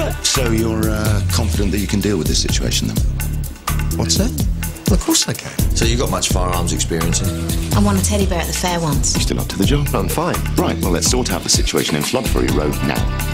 So you're confident that you can deal with this situation, then? What's that? Well, of course I can. So you got much firearms experience, eh? I won a teddy bear at the fair once. You're still up to the job? I'm fine. Right, well, let's sort out the situation in Floodbury Road now.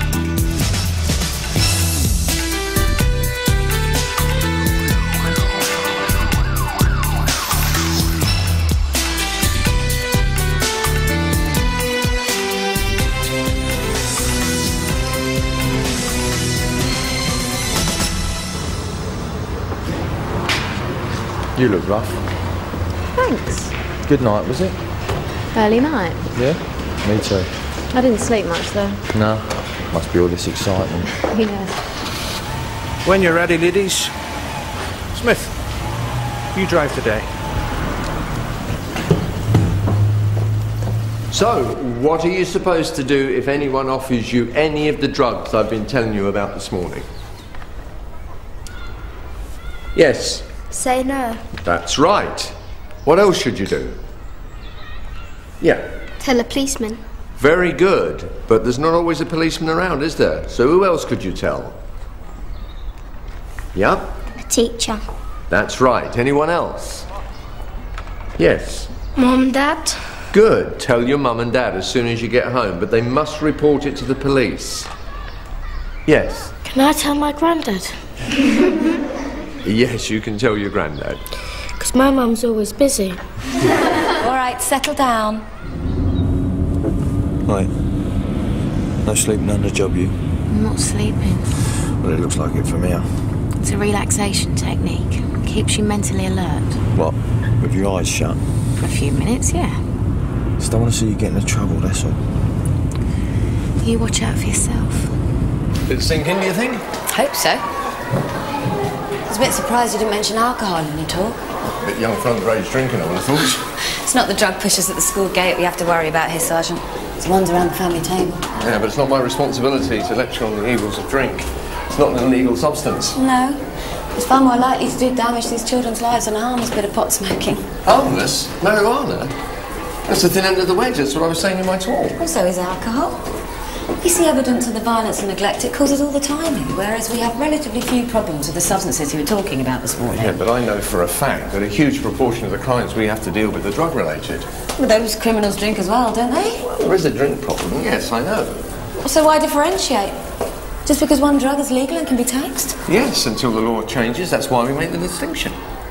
You look rough. Thanks. Good night, was it? Early night. Yeah? Me too. I didn't sleep much though. No. Must be all this excitement. Yeah. When you're ready, ladies. Smith, you drive today. So, what are you supposed to do if anyone offers you any of the drugs I've been telling you about this morning? Yes. Say no. That's right. What else should you do? Yeah. Tell a policeman. Very good. But there's not always a policeman around, is there? So who else could you tell? Yeah? A teacher. That's right. Anyone else? Yes. Mum and Dad. Good. Tell your mum and dad as soon as you get home, but they must report it to the police. Yes. Can I tell my granddad? Yes, you can tell your granddad. Because my mum's always busy. All right, settle down. Right. No sleeping on the job, you? I'm not sleeping. Well, it looks like it from here. It's a relaxation technique. Keeps you mentally alert. What? With your eyes shut? For a few minutes, yeah. Just don't want to see you get into trouble, that's all. You watch out for yourself. Did it sink in, do you think? Hope so. I was a bit surprised you didn't mention alcohol in your talk. A bit young for underage drinking, I would have thought. It's not the drug pushers at the school gate we have to worry about here, Sergeant. It's the ones around the family table. Yeah, but it's not my responsibility to lecture on the evils of drink. It's not an illegal substance. No. It's far more likely to do damage to these children's lives than a harmless bit of pot smoking. Harmless? Marijuana? That's the thin end of the wedge, that's what I was saying in my talk. Also is alcohol. You see evidence of the violence and neglect it causes all the time, whereas we have relatively few problems with the substances you were talking about this morning. Yeah, but I know for a fact that a huge proportion of the crimes we have to deal with are drug-related. Well, those criminals drink as well, don't they? Well, there is a drink problem, yes, I know. So why differentiate? Just because one drug is legal and can be taxed? Yes, until the law changes, that's why we make the distinction.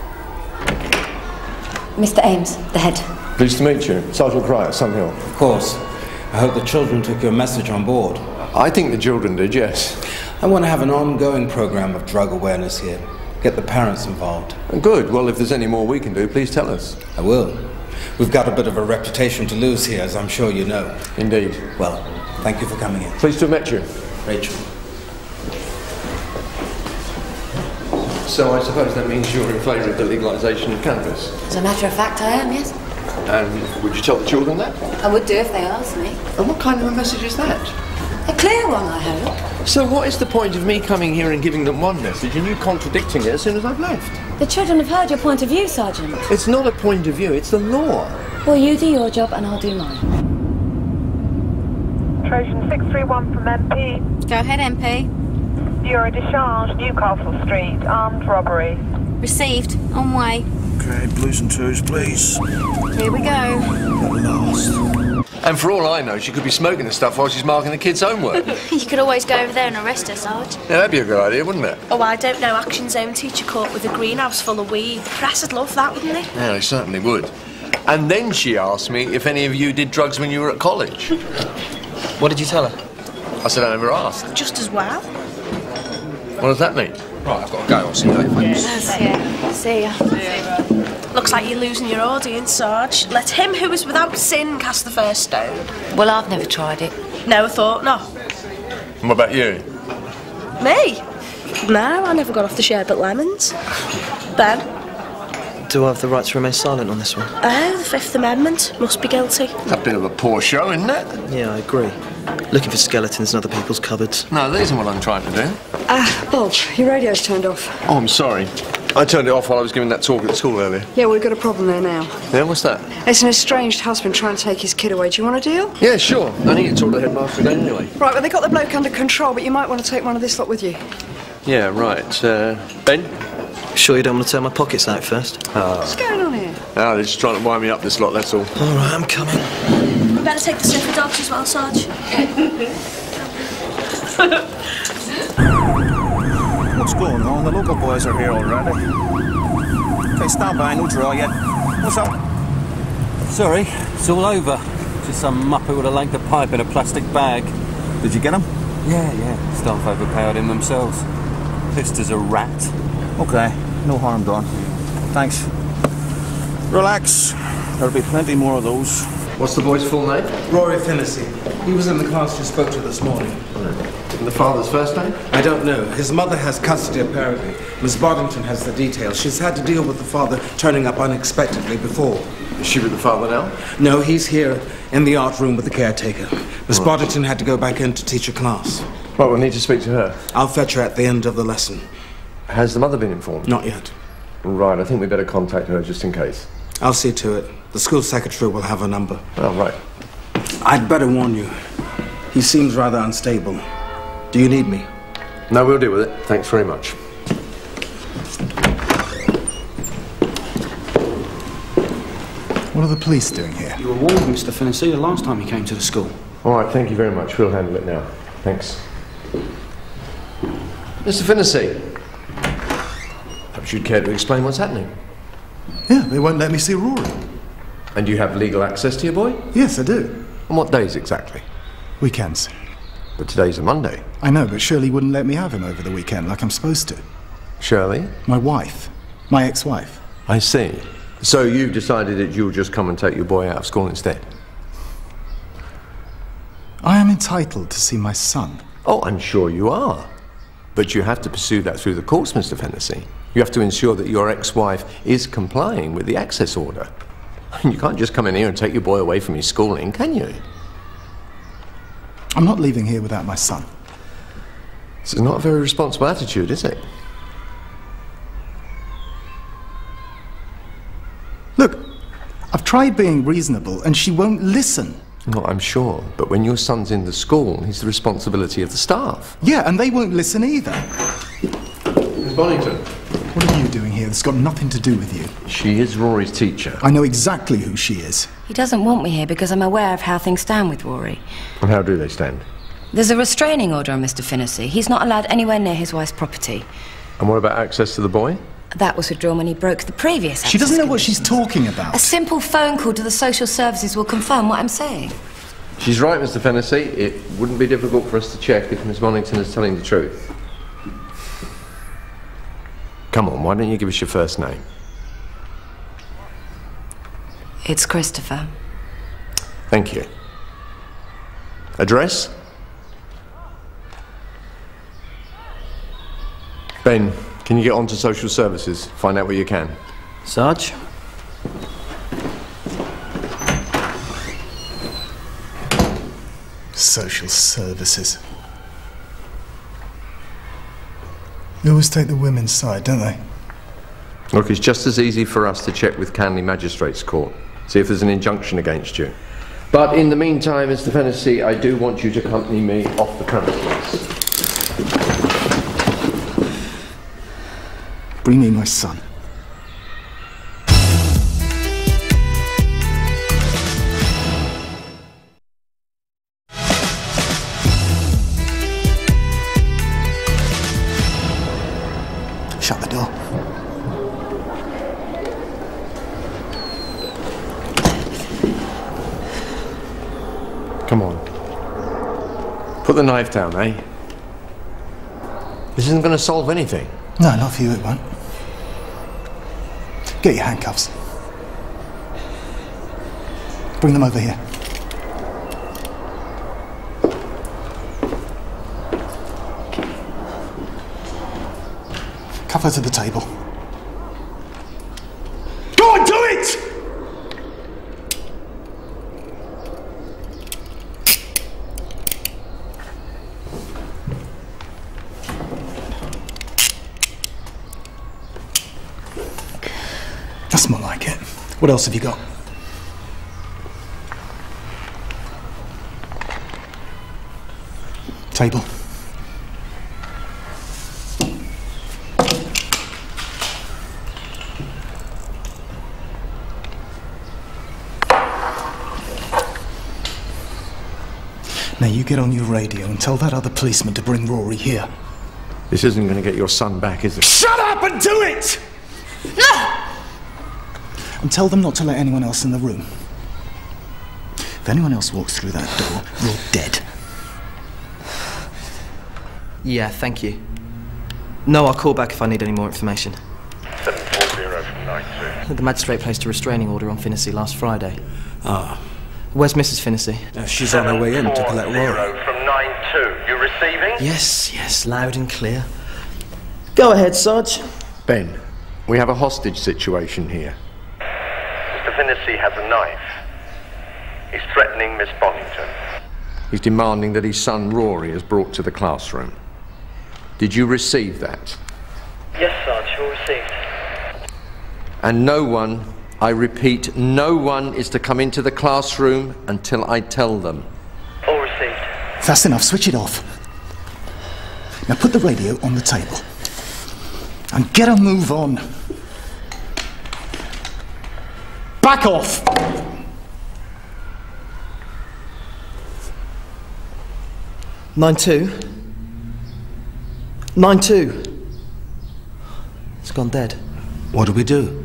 Mr. Ames, the head. Pleased to meet you. Sergeant Cryer, Sunhill. Of course. I hope the children took your message on board. I think the children did, yes. I want to have an ongoing program of drug awareness here. Get the parents involved. Good. Well, if there's any more we can do, please tell us. I will. We've got a bit of a reputation to lose here, as I'm sure you know. Indeed. Well, thank you for coming in. Pleased to have met you. Rachel. So I suppose that means you're in favour of the legalisation of cannabis? As a matter of fact, I am, yes. And would you tell the children that? I would do if they asked me. And what kind of a message is that? A clear one, I hope. So what is the point of me coming here and giving them one message and you contradicting it as soon as I've left? The children have heard your point of view, Sergeant. It's not a point of view, it's the law. Well, you do your job and I'll do mine. Trojan 631 from MP. Go ahead, MP. Bureau de Change, Newcastle Street, armed robbery. Received. On way. Okay, blues and twos, please. Here we go. At last. And for all I know, she could be smoking the stuff while she's marking the kids' homework. You could always go over there and arrest her, Sarge. Yeah, that'd be a good idea, wouldn't it? Oh, I don't know. Action Zone teacher caught with a greenhouse full of weed. The press would love that, wouldn't they? Yeah, they certainly would. And then she asked me if any of you did drugs when you were at college. What did you tell her? I said I never asked. Just as well. What does that mean? Right, I've got to go. I'll see you later, folks. See ya. Looks like you're losing your audience, Sarge. Let him who is without sin cast the first stone. Well, I've never tried it. No, I thought not. And what about you? Me? No, I never got off the sherbet lemons. Ben? Do I have the right to remain silent on this one? Oh, the Fifth Amendment. Must be guilty. It's a bit of a poor show, isn't it? Yeah, I agree. Looking for skeletons in other people's cupboards. No, that isn't what I'm trying to do. Bob, your radio's turned off. Oh, I'm sorry. I turned it off while I was giving that talk at school earlier. Yeah, we've got a problem there now. Yeah, what's that? It's an estranged husband trying to take his kid away. Do you want a deal? Yeah, sure. I need to talk to the headmaster again anyway. Right, well, they got the bloke under control, but you might want to take one of this lot with you. Yeah, right. Ben? Sure you don't want to turn my pockets out first? What's going on here? Ah, they're just trying to wind me up this lot, that's all. All right, I'm coming. We better take the sniffer dogs as well, Sarge. What's going on? The local boys are here already. Okay, stand by, no draw yet. What's up? Sorry, it's all over. Just some muppet with a length of pipe in a plastic bag. Did you get him? Yeah. Staff overpowered him themselves. Pissed as a rat. Okay, no harm done. Thanks. Relax. There'll be plenty more of those. What's the boy's full name? Rory Finnessy. He was in the class you spoke to this morning. And the father's first name? I don't know. His mother has custody, apparently. Miss Boddington has the details. She's had to deal with the father turning up unexpectedly before. Is she with the father now? No, he's here in the art room with the caretaker. Miss Boddington had to go back in to teach a class. Right, we'll need to speak to her. I'll fetch her at the end of the lesson. Has the mother been informed? Not yet. Right, I think we better contact her just in case. I'll see to it. The school secretary will have her number. Oh, right. I'd better warn you. He seems rather unstable. Do you need me? No, we'll deal with it. Thanks very much. What are the police doing here? You were warned, Mr. Finnessy, the last time you came to the school. All right, thank you very much. We'll handle it now. Thanks. Mr. Finnessy, perhaps you'd care to explain what's happening? Yeah, they won't let me see Rory. And you have legal access to your boy? Yes, I do. On what days exactly? Weekends. But today's a Monday. I know, but Shirley wouldn't let me have him over the weekend like I'm supposed to. Shirley? My wife. My ex-wife. I see. So you've decided that you'll just come and take your boy out of school instead? I am entitled to see my son. Oh, I'm sure you are. But you have to pursue that through the courts, Mr. Finnessy. You have to ensure that your ex-wife is complying with the access order. You can't just come in here and take your boy away from his schooling, can you? I'm not leaving here without my son. This is not a very responsible attitude, is it? Look, I've tried being reasonable and she won't listen. No, I'm sure. But when your son's in the school, he's the responsibility of the staff. Yeah, and they won't listen either. Miss Bonington. What are you doing here? It's got nothing to do with you. She is Rory's teacher. I know exactly who she is. He doesn't want me here because I'm aware of how things stand with Rory. And how do they stand? There's a restraining order on Mr. Finnessy. He's not allowed anywhere near his wife's property. And what about access to the boy? That was withdrawn when he broke the previous access She doesn't know what conditions. she's talking about. A simple phone call to the social services will confirm what I'm saying. She's right, Mr. Finnessy. It wouldn't be difficult for us to check if Miss Bonington is telling the truth. Come on, why don't you give us your first name? It's Christopher. Thank you. Address? Ben, can you get on to social services? Find out where you can. Sarge? Social services. They always take the women's side, don't they? Look, it's just as easy for us to check with Canley Magistrates Court, see if there's an injunction against you. But in the meantime, Mr. Finnessy, I do want you to accompany me off the premises. Bring me my son. Shut the door. Come on. Put the knife down, eh? This isn't going to solve anything. No, not for you, it won't. Get your handcuffs. Bring them over here. Cuff her to the table. Go on, do it! What else have you got? Table. Now you get on your radio and tell that other policeman to bring Rory here. This isn't going to get your son back, is it? Shut up and do it! And tell them not to let anyone else in the room. If anyone else walks through that door, you're dead. Yeah, thank you. No, I'll call back if I need any more information. 740 from 92. The magistrate placed a restraining order on Finnessy last Friday. Ah. Where's Mrs. Finnessy? She's on her way in to collect Rory. From 92. You receiving? Yes, loud and clear. Go ahead, Sarge. Ben, we have a hostage situation here. Mr. Finnessy has a knife. He's threatening Miss Bonington. He's demanding that his son Rory is brought to the classroom. Did you receive that? Yes, Sarge, all received. And no one, I repeat, no one is to come into the classroom until I tell them. All received. That's enough, switch it off. Now put the radio on the table. And get a move on. Back off! "9-2? 9-2? It's gone dead. What do we do?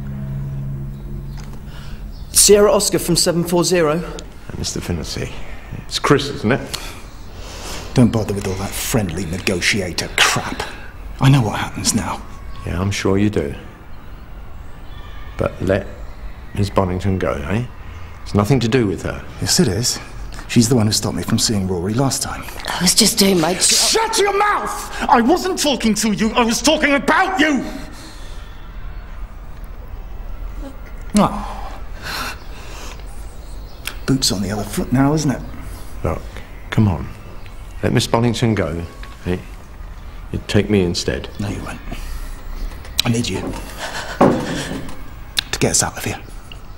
Sierra Oscar from 740. Mr. Finnessy, it's Chris, isn't it? Don't bother with all that friendly negotiator crap. I know what happens now. Yeah, I'm sure you do. But let Miss Bonington go, eh? It's nothing to do with her. Yes, it is. She's the one who stopped me from seeing Rory last time. I was just doing my job. Shut your mouth! I wasn't talking to you, I was talking about you! Oh. Boots on the other foot now, isn't it? Look, come on. Let Miss Bonington go, eh? You'd take me instead. No, you won't. I need you to get us out of here.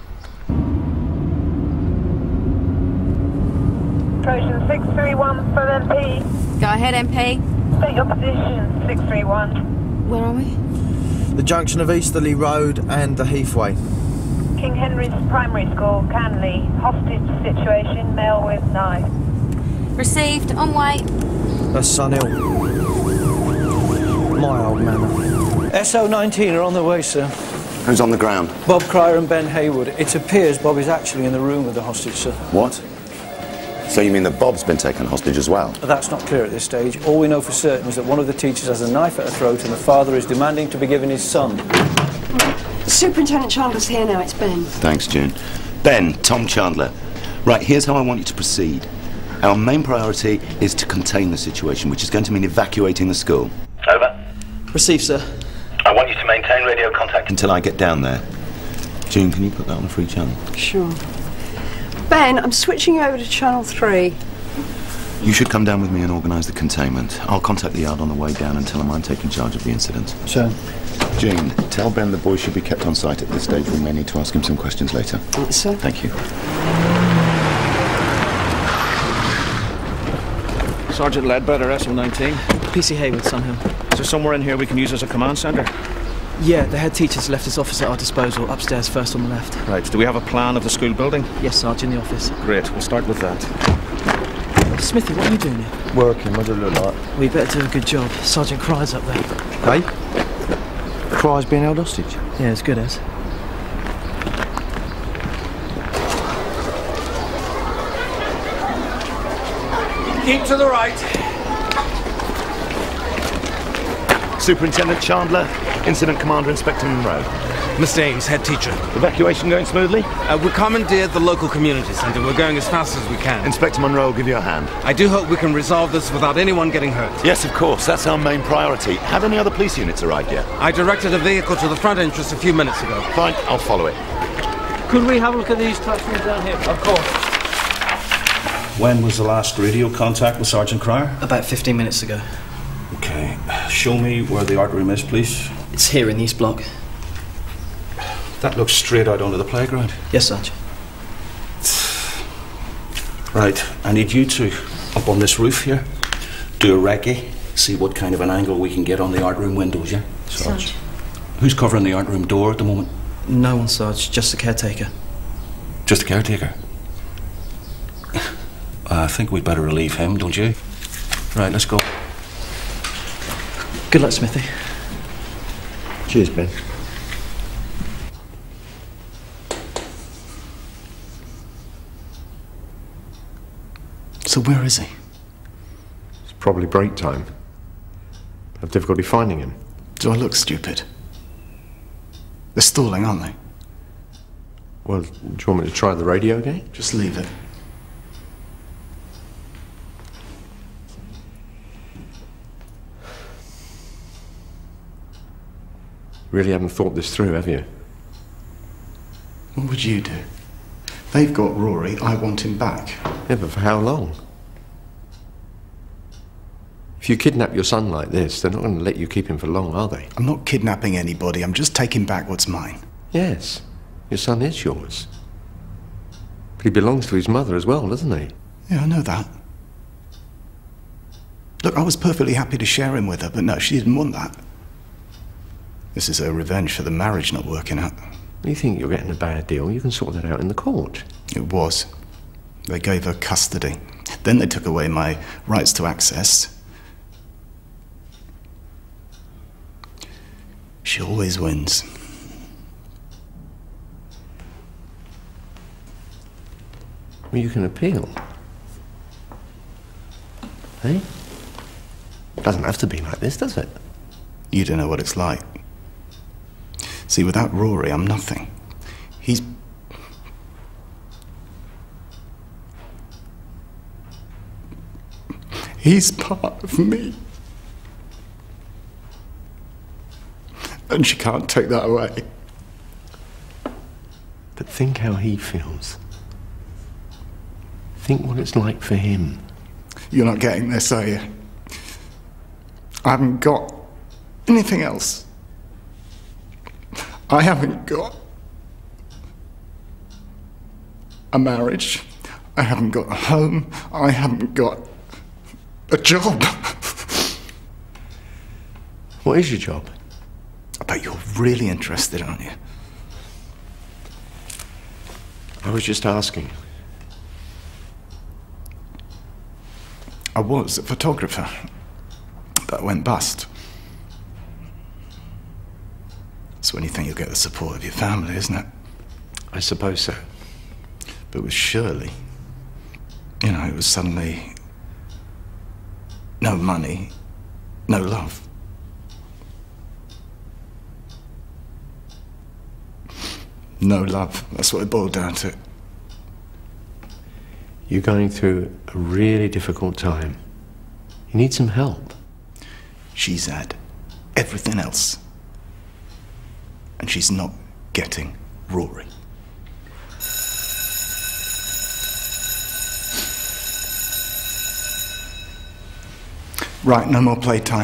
Trojan 631 for MP. Go ahead, MP. State your position, 631. Where are we? The junction of Easterly Road and the Heathway. King Henry's Primary School, Canley. Hostage situation, male with knife. Received, on way. That's Sunhill. My old manor. SO19 are on their way, sir. Who's on the ground? Bob Cryer and Ben Haywood. It appears Bob is actually in the room with the hostage, sir. What? So you mean that Bob's been taken hostage as well? That's not clear at this stage. All we know for certain is that one of the teachers has a knife at her throat and the father is demanding to be given his son. Superintendent Chandler's here now, it's Ben. Thanks, June. Ben, Tom Chandler. Right, here's how I want you to proceed. Our main priority is to contain the situation, which is going to mean evacuating the school. Over. Received, sir. I want you to maintain radio contact Until I get down there. June, can you put that on the free channel? Sure. Ben, I'm switching over to Channel 3. You should come down with me and organise the containment. I'll contact the yard on the way down and tell him I'm taking charge of the incident. Sir. Jane, tell Ben the boy should be kept on site at this stage. We may need to ask him some questions later. Sir. Thank you. Sergeant Ledbetter, SO19. PC Haywood, Sunhill. Is there somewhere in here we can use as a command centre? Yeah, the head teacher's left his office at our disposal, upstairs first on the left. Right, do we have a plan of the school building? Yes, Sarge, in the office. Great, we'll start with that. Smithy, what are you doing here? Working, what does it look like? We better do a good job. Sergeant Cryer's up there. Hey? Cryer's being held hostage? Yeah, as good as. Keep to the right. Superintendent Chandler, Incident Commander Inspector Monroe. Mr. Ames, head teacher. Evacuation going smoothly? We commandeered the local community centre. We're going as fast as we can. Inspector Monroe will give you a hand. I do hope we can resolve this without anyone getting hurt. Yes, of course. That's our main priority. Have any other police units arrived yet? I directed a vehicle to the front entrance a few minutes ago. Fine, I'll follow it. Could we have a look at these classrooms down here? Of course. When was the last radio contact with Sergeant Cryer? About 15 minutes ago. Okay, show me where the art room is, please. It's here in the East Block. That looks straight out onto the playground. Yes, Sarge. Right, I need you two up on this roof here. Do a recce. See what kind of an angle we can get on the art room windows, yeah? Sarge. Who's covering the art room door at the moment? No one, Sarge. Just the caretaker. Just the caretaker? I think we'd better relieve him, don't you? Right, let's go. Good luck, Smithy. Cheers, Ben. So where is he? It's probably break time. Have difficulty finding him. Do I look stupid? They're stalling, aren't they? Well, do you want me to try the radio again? Just leave it. Really haven't thought this through, have you? What would you do? They've got Rory, I want him back. Yeah, but for how long? If you kidnap your son like this, they're not going to let you keep him for long, are they? I'm not kidnapping anybody, I'm just taking back what's mine. Yes, your son is yours. But he belongs to his mother as well, doesn't he? Yeah, I know that. Look, I was perfectly happy to share him with her, but no, she didn't want that. This is her revenge for the marriage not working out. You think you're getting a bad deal? You can sort that out in the court. It was. They gave her custody. Then they took away my rights to access. She always wins. Well, you can appeal. Hey? It doesn't have to be like this, does it? You don't know what it's like. See, without Rory, I'm nothing. He's part of me. And she can't take that away. But think how he feels. Think what it's like for him. You're not getting this, are you? I haven't got anything else. I haven't got a marriage. I haven't got a home. I haven't got a job. What is your job? I bet you're really interested, aren't you? I was just asking. I was a photographer. That went bust. It's when you think you'll get the support of your family, isn't it? I suppose so. But with Shirley, you know, it was suddenly no money, no love. No love. That's what it boiled down to. You're going through a really difficult time. You need some help. She's had everything else. And she's not getting Rory. Right, no more playtime.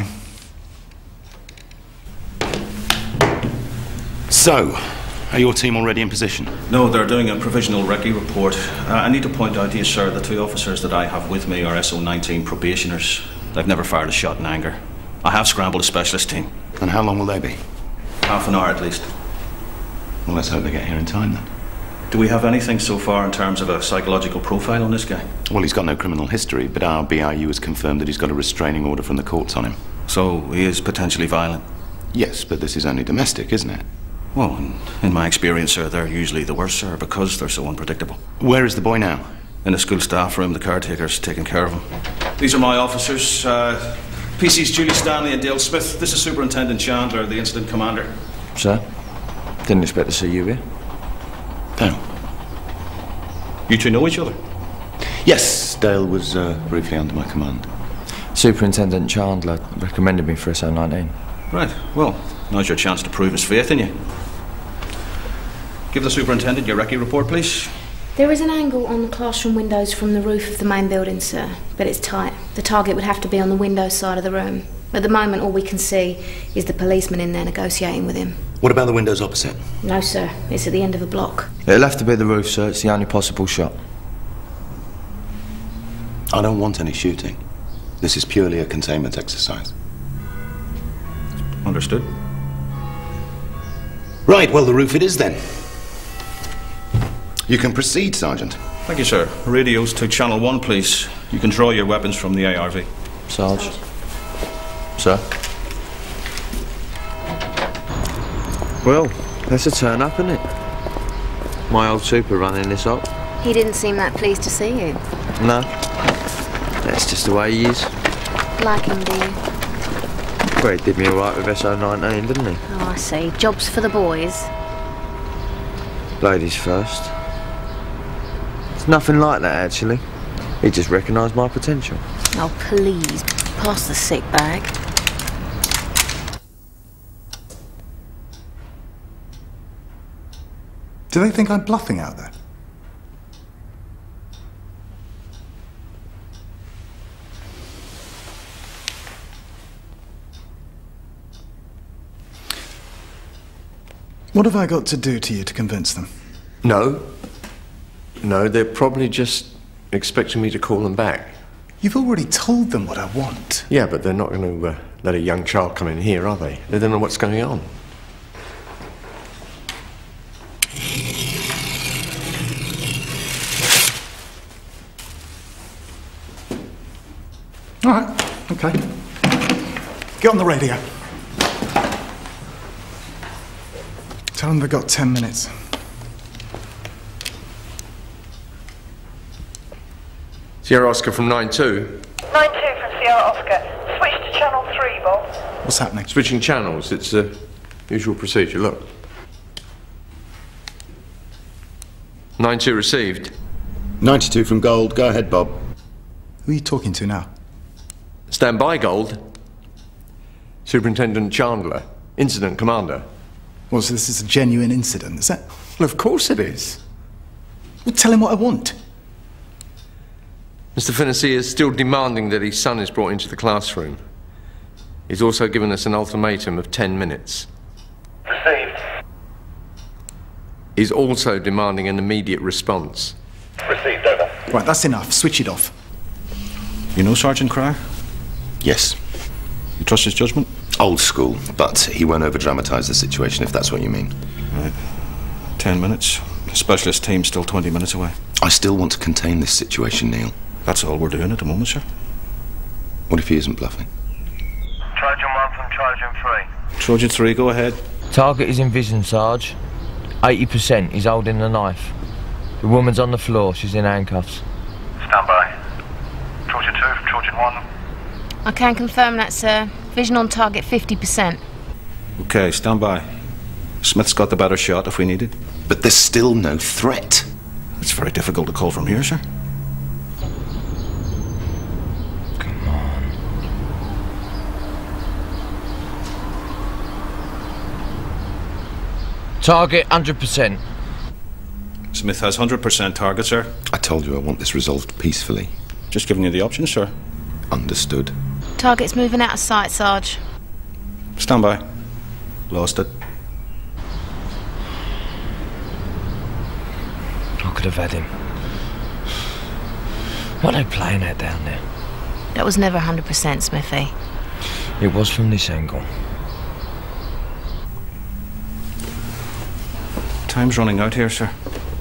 So, are your team already in position? No, they're doing a provisional recce report. I need to point out to you, sir, the two officers that I have with me are SO19 probationers. They've never fired a shot in anger. I have scrambled a specialist team. And how long will they be? Half an hour at least. Well, let's hope they get here in time then. Do we have anything so far in terms of a psychological profile on this guy? Well, he's got no criminal history, but our BIU has confirmed that he's got a restraining order from the courts on him. So he is potentially violent? Yes, but this is only domestic, isn't it? Well, in my experience, sir, they're usually the worst, sir, because they're so unpredictable. Where is the boy now? In the school staff room. The caretaker's taking care of him. These are my officers. PCs Julie Stanley and Dale Smith. This is Superintendent Chandler, the incident commander. Sir, didn't expect to see you here. No. You two know each other? Yes, Dale was briefly under my command. Superintendent Chandler recommended me for SO19. Right, well, now's your chance to prove his faith in you. Give the superintendent your recce report, please. There is an angle on the classroom windows from the roof of the main building, sir, but it's tight. The target would have to be on the window side of the room. At the moment, all we can see is the policeman in there negotiating with him. What about the windows opposite? No, sir. It's at the end of a block. It'll have to be the roof, sir. It's the only possible shot. I don't want any shooting. This is purely a containment exercise. Understood. Right, well, the roof it is then. You can proceed, Sergeant. Thank you, sir. Radios to Channel 1, please. You can draw your weapons from the ARV. Sarge. Sir. Well, that's a turn up, isn't it? My old super running this up. He didn't seem that pleased to see you. No. That's just the way he is. Like him, do you? Well, he did me all right with SO19, didn't he? Oh, I see. Jobs for the boys. Ladies first. It's nothing like that, actually. He just recognised my potential. Oh, please. Pass the sick bag. Do they think I'm bluffing out there? What have I got to do to you to convince them? No. No, they're probably just expecting me to call them back. You've already told them what I want. Yeah, but they're not going to let a young child come in here, are they? They don't know what's going on. All right, okay. Get on the radio. Tell them they've got 10 minutes. Sierra Oscar from 9-2. 9-2 from Sierra Oscar. Switch to Channel 3, Bob. What's happening? Switching channels. It's a usual procedure. Look. 9-2 received. 92 from Gold. Go ahead, Bob. Who are you talking to now? Stand by, Gold. Superintendent Chandler. Incident Commander. Well, so this is a genuine incident, is that? Well, of course it is. Well, tell him what I want. Mr. Fennessy is still demanding that his son is brought into the classroom. He's also given us an ultimatum of 10 minutes. Received. He's also demanding an immediate response. Received, over. Right, that's enough. Switch it off. You know Sergeant Cryer? Yes. You trust his judgment? Old school, but he won't over-dramatise the situation, if that's what you mean. Right. 10 minutes. The specialist team's still 20 minutes away. I still want to contain this situation, Neil. That's all we're doing at the moment, sir. What if he isn't bluffing? Trojan 1 from Trojan 3. Trojan 3, go ahead. Target is in vision, Sarge. 80%. He's holding the knife. The woman's on the floor. She's in handcuffs. Stand by. Trojan 2 from Trojan 1. I can confirm that, sir. Vision on target 50%. Okay, stand by. Smith's got the better shot if we need it. But there's still no threat. It's very difficult to call from here, sir. Come on. Target 100%. Smith has 100% target, sir. I told you I want this resolved peacefully. Just giving you the options, sir. Understood. Target's moving out of sight, Sarge. Stand by. Lost it. I could have had him. What are they playing at down there? That was never 100%, Smithy. It was from this angle. Time's running out here, sir.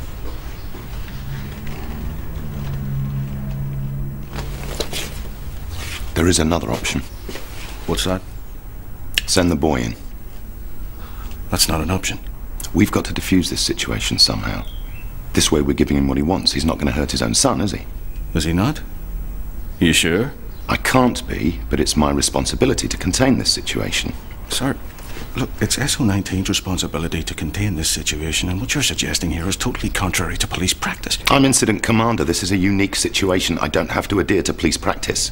There is another option. What's that? Send the boy in. That's not an option. We've got to defuse this situation somehow. This way we're giving him what he wants. He's not going to hurt his own son, is he? Is he not? Are you sure? I can't be, but it's my responsibility to contain this situation. Sir, look, it's SO19's responsibility to contain this situation, and what you're suggesting here is totally contrary to police practice. I'm Incident Commander. This is a unique situation. I don't have to adhere to police practice.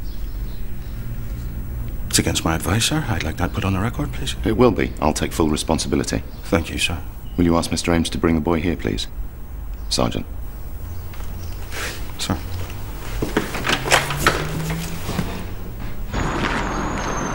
It's against my advice, sir. I'd like that put on the record, please. It will be. I'll take full responsibility. Thank you, sir. Will you ask Mr. Ames to bring the boy here, please? Sergeant. Sir.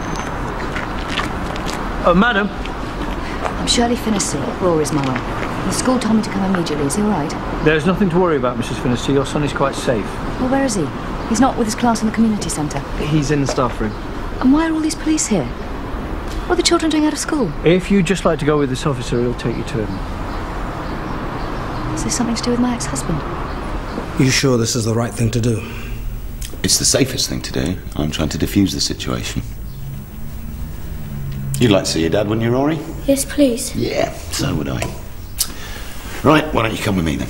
Madam? I'm Shirley Finnessy, Rory's mum. The school told me to come immediately. Is he all right? There's nothing to worry about, Mrs. Finnessy. Your son is quite safe. Well, where is he? He's not with his class in the community centre. He's in the staff room. And why are all these police here? What are the children doing out of school? If you'd just like to go with this officer, he'll take you to him. Is this something to do with my ex-husband? You sure this is the right thing to do? It's the safest thing to do. I'm trying to defuse the situation. You'd like to see your dad, wouldn't you, Rory? Yes, please. Yeah, so would I. Right, why don't you come with me then?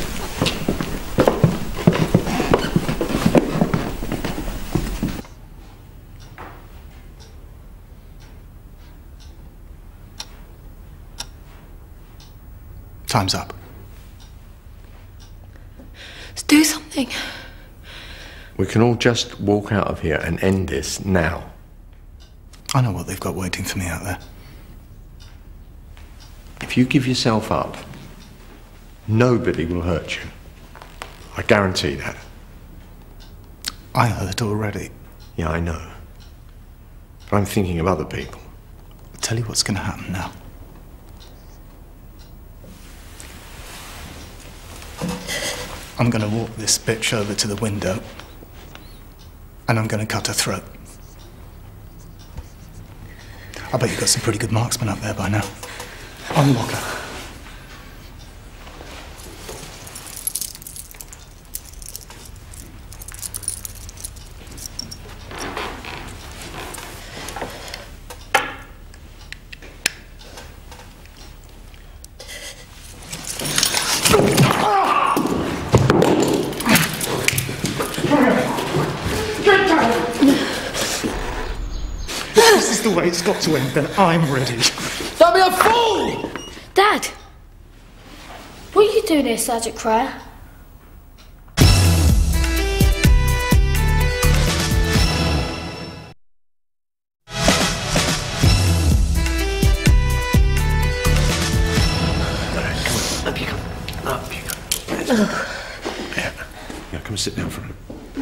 Time's up. Let's do something. We can all just walk out of here and end this now. I know what they've got waiting for me out there. If you give yourself up, nobody will hurt you. I guarantee that. I hurt already. Yeah, I know. But I'm thinking of other people. I'll tell you what's going to happen now. I'm going to walk this bitch over to the window and I'm going to cut her throat. I bet you've got some pretty good marksmen up there by now. Unlock her. This is the way it's got to end, then I'm ready. Don't be a fool! Dad! What are you doing here, Sergeant Cryer? Up you come. Up you come. Yeah. Yeah, come and sit down for a minute.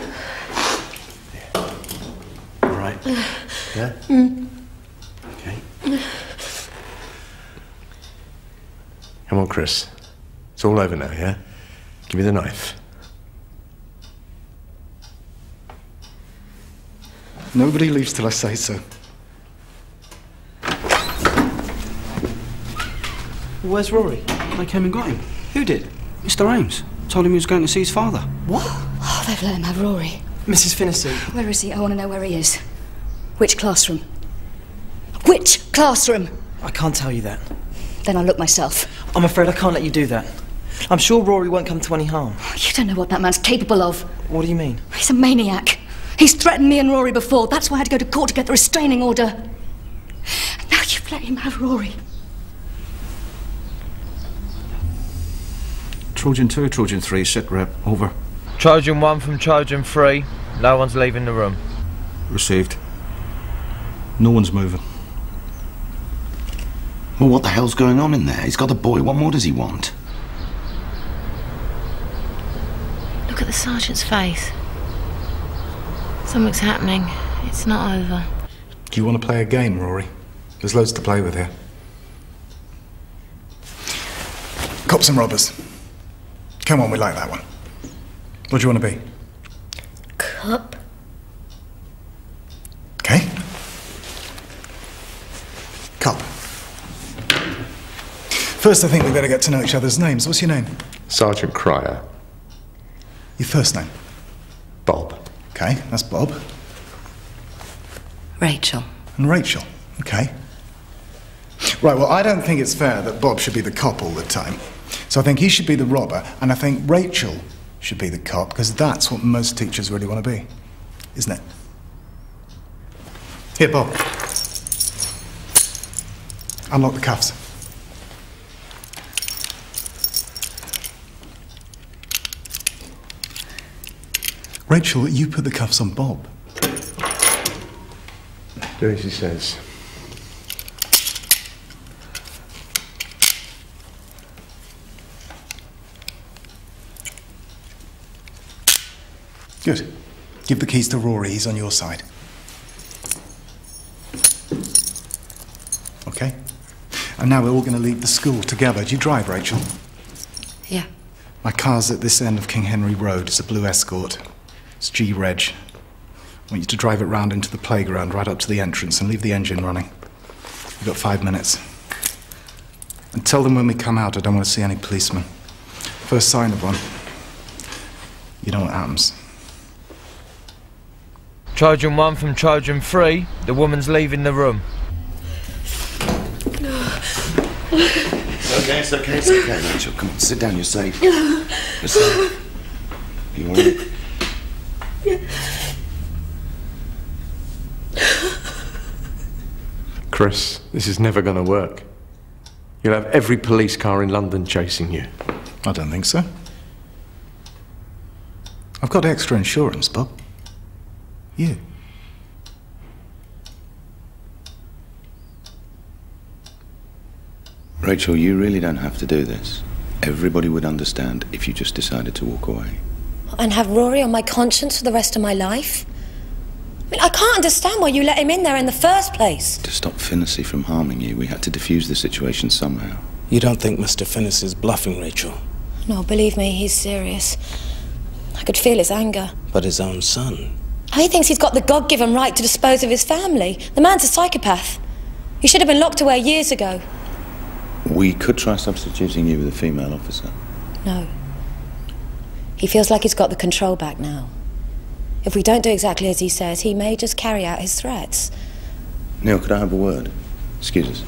Yeah. All right. Yeah? Okay. Come on, Chris. It's all over now, yeah? Give me the knife. Nobody leaves till I say so. Where's Rory? They came and got him. Who did? Mr. Ames. Told him he was going to see his father. What? Oh, they've let him have Rory. Mrs. Finnessy. Where is he? I want to know where he is. Which classroom? Which classroom? I can't tell you that. Then I'll look myself. I'm afraid I can't let you do that. I'm sure Rory won't come to any harm. You don't know what that man's capable of. What do you mean? He's a maniac. He's threatened me and Rory before. That's why I had to go to court to get the restraining order. And now you've let him have Rory. Trojan 2, Trojan 3, sit rep. Over. Trojan 1 from Trojan 3. No one's leaving the room. Received. No one's moving. Well, what the hell's going on in there? He's got a boy. What more does he want? Look at the sergeant's face. Something's happening. It's not over. Do you want to play a game, Rory? There's loads to play with here. Cops and robbers. Come on, we like that one. What do you want to be? Cop. Okay. Cop. First, I think we better get to know each other's names. What's your name? Sergeant Cryer. Your first name? Bob. Okay, that's Bob. Rachel. And Rachel. Okay. Right, well, I don't think it's fair that Bob should be the cop all the time. So I think he should be the robber, and I think Rachel should be the cop, because that's what most teachers really want to be, isn't it? Here, Bob. Unlock the cuffs. Rachel, you put the cuffs on Bob. Do as he says. Good. Give the keys to Rory. He's on your side. And now we're all going to leave the school together. Do you drive, Rachel? Yeah. My car's at this end of King Henry Road. It's a blue Escort. It's G-Reg. I want you to drive it round into the playground, right up to the entrance, and leave the engine running. You've got 5 minutes. And tell them when we come out I don't want to see any policemen. First sign of one, you know what happens. Trojan 1 from Trojan 3. The woman's leaving the room. It's okay, Rachel. Come on, sit down, you're safe. You're safe. You all right? Chris, this is never going to work. You'll have every police car in London chasing you. I don't think so. I've got extra insurance, Bob. You. Rachel, you really don't have to do this. Everybody would understand if you just decided to walk away. And have Rory on my conscience for the rest of my life? I mean, I can't understand why you let him in there in the first place. To stop Finnessy from harming you, we had to defuse the situation somehow. You don't think Mr. Finnis is bluffing, Rachel? No, believe me, he's serious. I could feel his anger. But his own son. He thinks he's got the God-given right to dispose of his family. The man's a psychopath. He should have been locked away years ago. We could try substituting you with a female officer. No. He feels like he's got the control back now. If we don't do exactly as he says, he may just carry out his threats. Neil, could I have a word? Excuse us.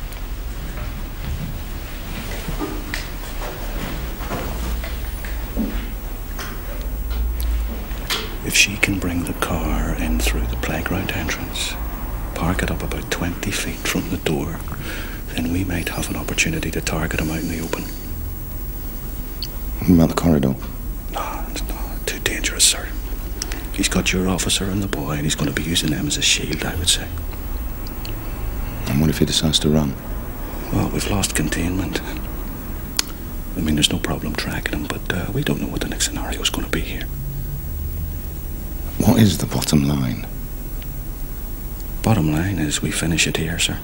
If she can bring the car in through the playground entrance, park it up about 20 feet from the door, then we might have an opportunity to target him out in the open. What about the corridor? No, it's not too dangerous, sir. He's got your officer and the boy, and he's going to be using them as a shield, I would say. And what if he decides to run? Well, we've lost containment. I mean, there's no problem tracking him, but we don't know what the next scenario is going to be here. What is the bottom line? Bottom line is we finish it here, sir.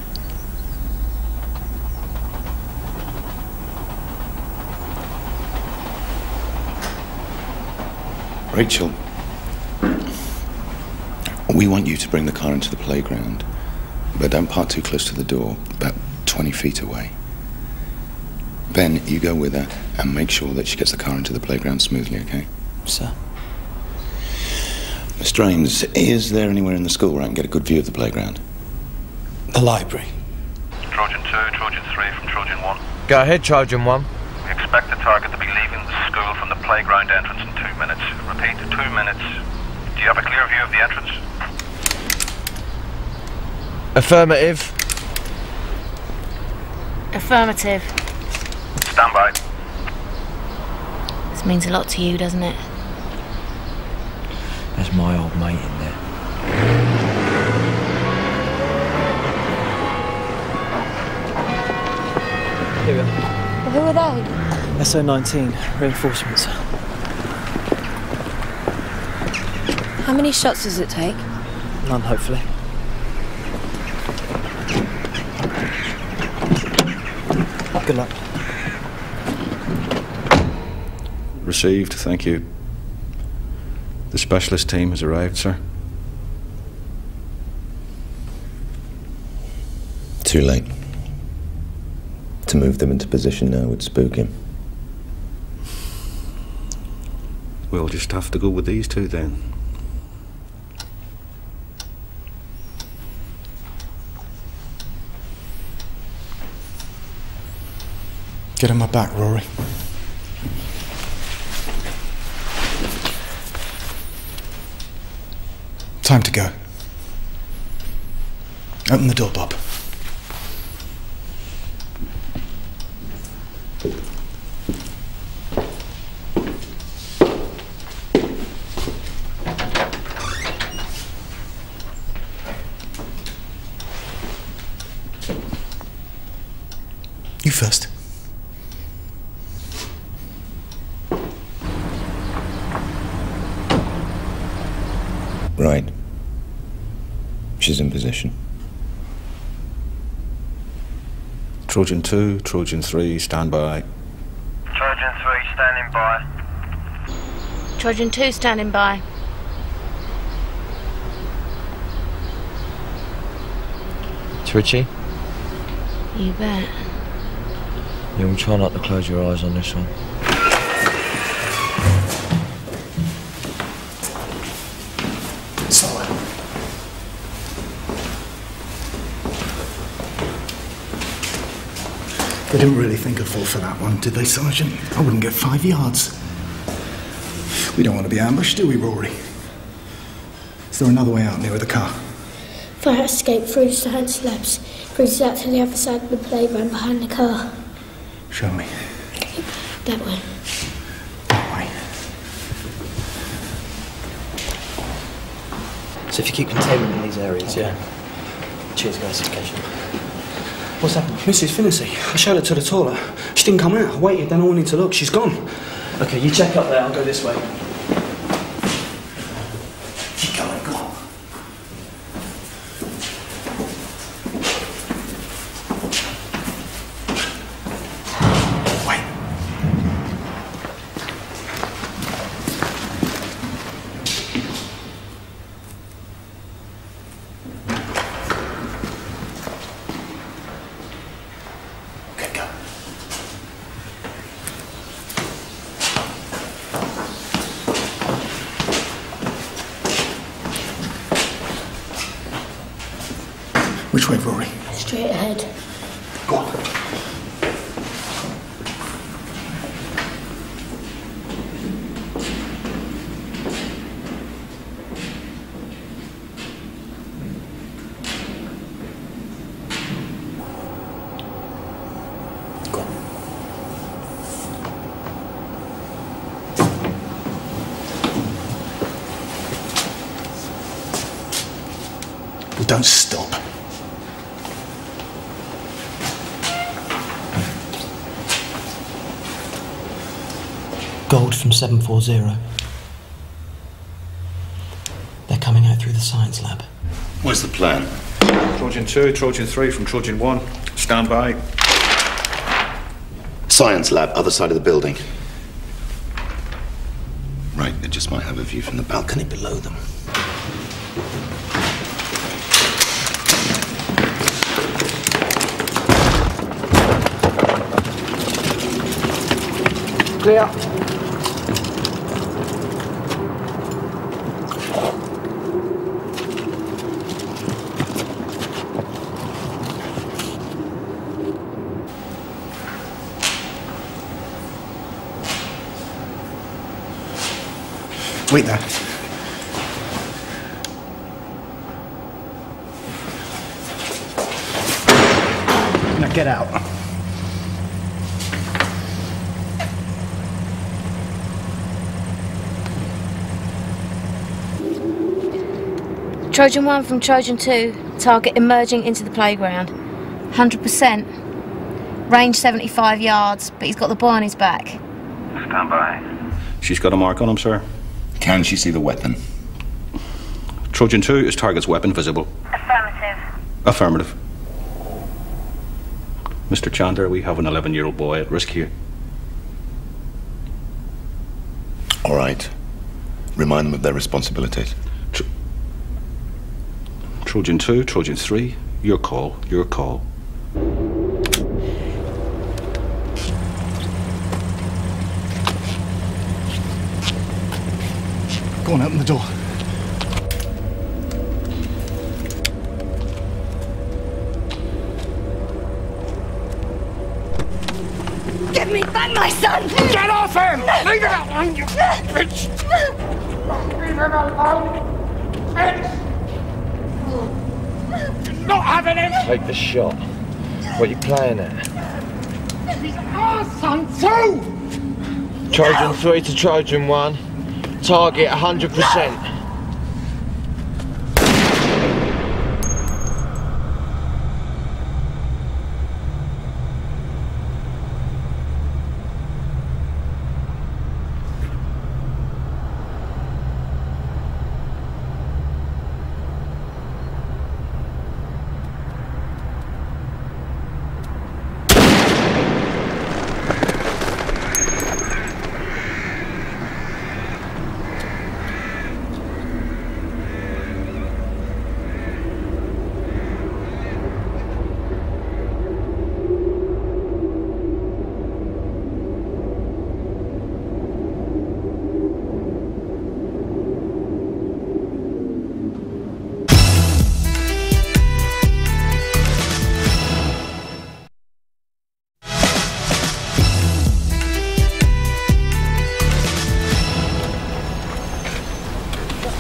Rachel, we want you to bring the car into the playground, but don't park too close to the door, about 20 feet away. Ben, you go with her and make sure that she gets the car into the playground smoothly, okay? Sir. Mr. Ames, is there anywhere in the school where I can get a good view of the playground? The library. Trojan 2, Trojan 3 from Trojan 1. Go ahead, Trojan 1. We expect the target to be leaving the school from the playground entrance in 2 minutes. Repeat, 2 minutes. Do you have a clear view of the entrance? Affirmative. Affirmative. Stand by. This means a lot to you, doesn't it? That's my old mate in there. Here we are. Well, who are they? SO-19, reinforcements. How many shots does it take? None, hopefully. Good luck. Received, thank you. The specialist team has arrived, sir. Too late. To move them into position now would spook him. We'll just have to go with these two then. Get on my back, Rory. Time to go. Open the door, Bob. You first. Right. She's in position. Trojan 2, Trojan 3, stand by. Trojan 3, standing by. Trojan 2 standing by. Twitchy? You bet. Yeah, we'll try not to close your eyes on this one. Solid. They didn't really think I'd fall for that one, did they, Sergeant? I wouldn't get 5 yards. We don't want to be ambushed, do we, Rory? Is there another way out nearer the car? Fire escape through the sand slabs brings us out to the other side of the playground behind the car. Show me. That way. That way. So if you keep containment in these areas, yeah. Cheers, guys. What's happened? Mrs. Finnessy. I showed her to the toilet. She didn't come out. I waited, then I went in to look. She's gone. Okay, you check up there. I'll go this way. Keep going, go on. Which way, Rory? Straight ahead. Go on. Go on. Well, don't stop. Gold from 740. They're coming out through the science lab. Where's the plan? Trojan 2, Trojan 3 from Trojan 1, stand by. Science lab, other side of the building. Right, they just might have a view from the balcony below them. Clear. Wait there. Now get out. Trojan 1 from Trojan 2. Target emerging into the playground. 100%. Range 75 yards, but he's got the boy on his back. Stand by. She's got a mark on him, sir. Can she see the weapon? Trojan 2, is target's weapon visible? Affirmative. Affirmative. Mr. Chandler, we have an 11-year-old boy at risk here. All right. Remind them of their responsibilities. Trojan 2, Trojan 3, your call, your call. Go on, open the door. Give me back my son! Get off him! Leave him alone, you bitch! Leave him alone! Bitch! You're not having him! Take the shot. What are you playing at? He's our son too! Trojan 3 to Trojan 1. Target 100%.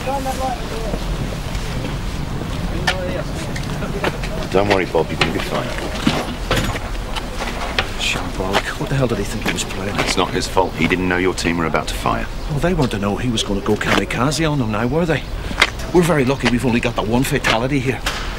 Don't worry, Bob, you're going to be fine. Shambolic. What the hell did he think he was playing? It's not his fault. He didn't know your team were about to fire. Well, they weren't to know he was going to go kamikaze on them now, were they? We're very lucky we've only got the one fatality here.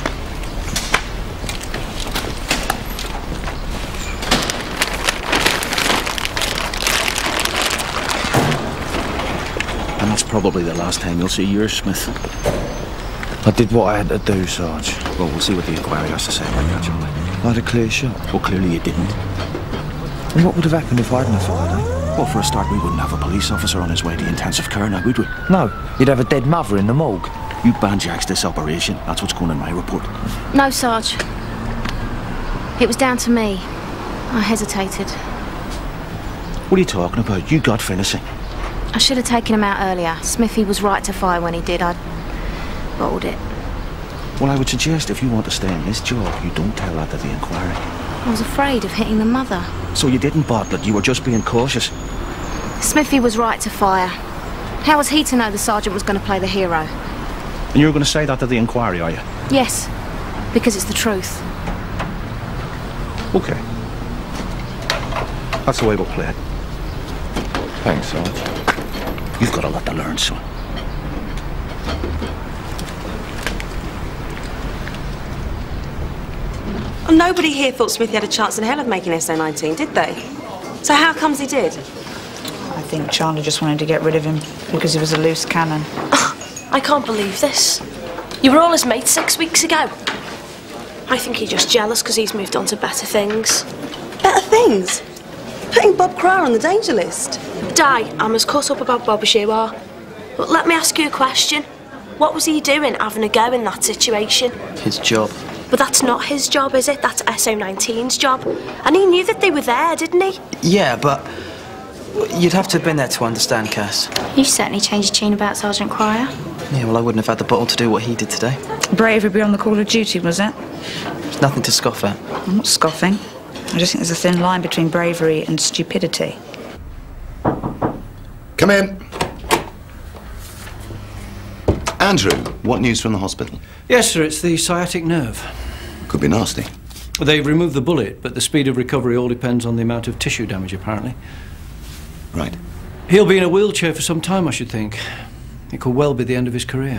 And that's probably the last time you'll see yours, Smith. I did what I had to do, Sarge. Well, we'll see what the inquiry has to say when I catch up. I had a clear shot. Well, clearly you didn't. And what would have happened if I hadn't have fired, eh? Well, for a start, we wouldn't have a police officer on his way to intensive care now, would we? No, you'd have a dead mother in the morgue. You banjaxed this operation. That's what's going in my report. No, Sarge. It was down to me. I hesitated. What are you talking about? You got Finnessy. I should have taken him out earlier. Smithy was right to fire when he did. I bottled it. Well, I would suggest if you want to stay in this job, you don't tell that to the inquiry. I was afraid of hitting the mother. So you didn't bottle it, you were just being cautious. Smithy was right to fire. How was he to know the sergeant was going to play the hero? And you're going to say that to the inquiry, are you? Yes, because it's the truth. Okay. That's the way we'll play it. Thanks, Sarge. You've got a lot to learn, son. Well, nobody here thought Smithy had a chance in hell of making SO19, did they? So how comes he did? I think Charlie just wanted to get rid of him because he was a loose cannon. I can't believe this. You were all his mates 6 weeks ago. I think you're just jealous because he's moved on to better things. Better things? Putting Bob Cryer on the danger list? Di, I'm as caught up about Bob as you are. But let me ask you a question. What was he doing having a go in that situation? His job. But that's not his job, is it? That's SO19's job. And he knew that they were there, didn't he? Yeah, but you'd have to have been there to understand, Cass. You certainly changed your tune about Sergeant Cryer. Yeah, well, I wouldn't have had the bottle to do what he did today. Bravery beyond the call of duty, was it? There's nothing to scoff at. I'm not scoffing. I just think there's a thin line between bravery and stupidity. Come in. Andrew, what news from the hospital? Yes, sir, it's the sciatic nerve. Could be nasty. They've removed the bullet, but the speed of recovery all depends on the amount of tissue damage, apparently. Right. He'll be in a wheelchair for some time, I should think. It could well be the end of his career.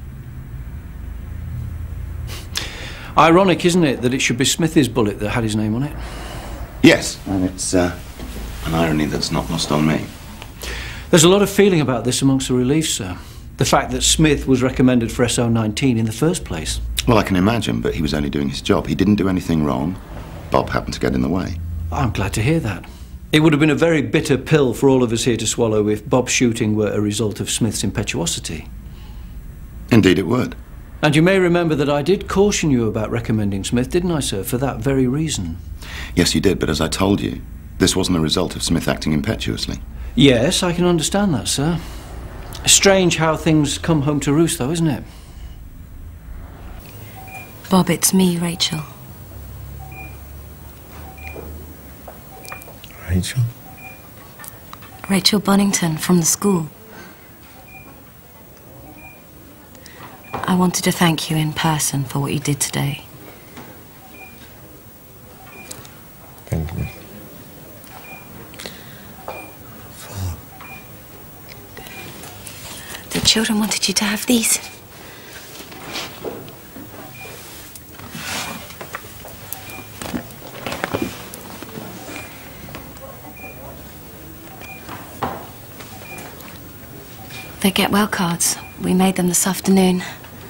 Ironic, isn't it, that it should be Smithy's bullet that had his name on it? Yes, and it's an irony that's not lost on me. There's a lot of feeling about this amongst the relief, sir. The fact that Smith was recommended for SO19 in the first place. Well, I can imagine, but he was only doing his job. He didn't do anything wrong. Bob happened to get in the way. I'm glad to hear that. It would have been a very bitter pill for all of us here to swallow if Bob's shooting were a result of Smith's impetuosity. Indeed it would. And you may remember that I did caution you about recommending Smith, didn't I, sir, for that very reason? Yes, you did, but as I told you, this wasn't a result of Smith acting impetuously. Yes, I can understand that, sir. Strange how things come home to roost, though, isn't it? Bob, it's me, Rachel. Rachel? Rachel Bonington from the school. I wanted to thank you in person for what you did today. Thank you. The children wanted you to have these. They're get well cards. We made them this afternoon.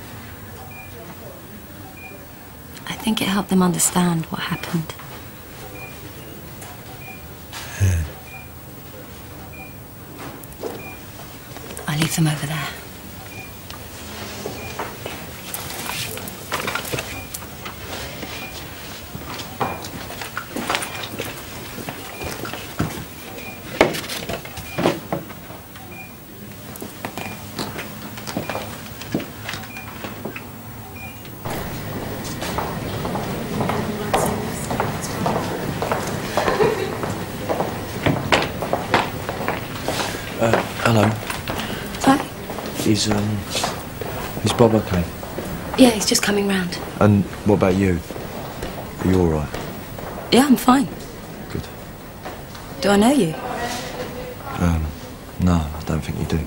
I think it helped them understand what happened. I'll leave them over there. Hello. Hi. Is Bob okay? Yeah, he's just coming round. And what about you? Are you all right? Yeah, I'm fine. Good. Do I know you? No, I don't think you do.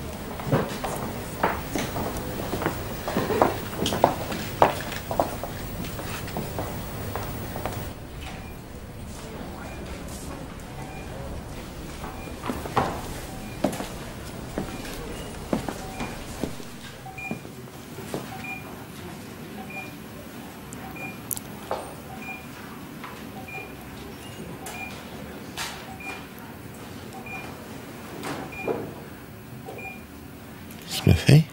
Smithy?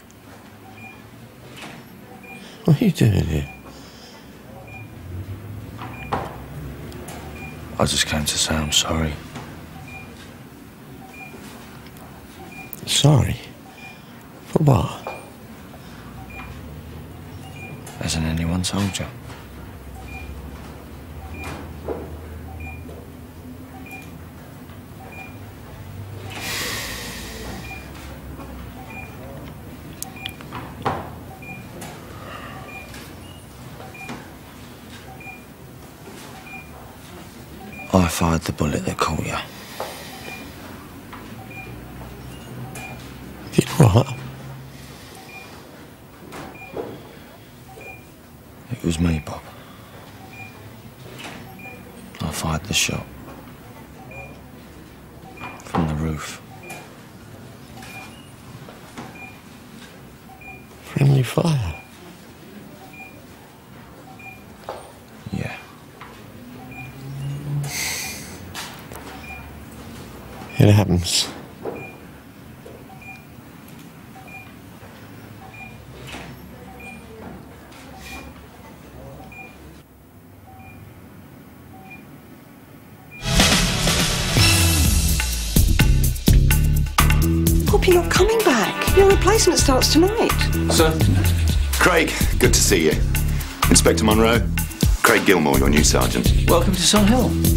What are you doing here? I just came to say I'm sorry. Sorry? For what? Hasn't anyone told you? I fired the bullet that caught you. Did what? It was me, Bob. I fired the shot. From the roof. Friendly fire? Yeah. It happens. Bob, you're not coming back. Your replacement starts tonight. Sir? Craig, good to see you. Inspector Monroe, Craig Gilmore, your new sergeant. Welcome to Sun Hill.